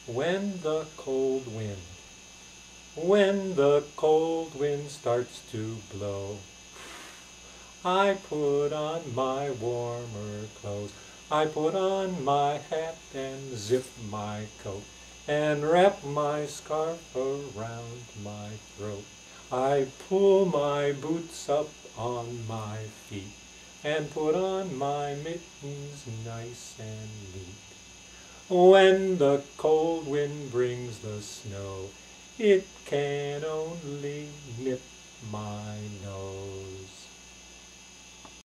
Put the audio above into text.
When the cold wind, when the cold wind starts to blow, I put on my warmer clothes. I put on my hat and zip my coat and wrap my scarf around my throat. I pull my boots up on my feet and put on my mittens nice and neat. When the cold wind brings the snow, it can only nip my nose.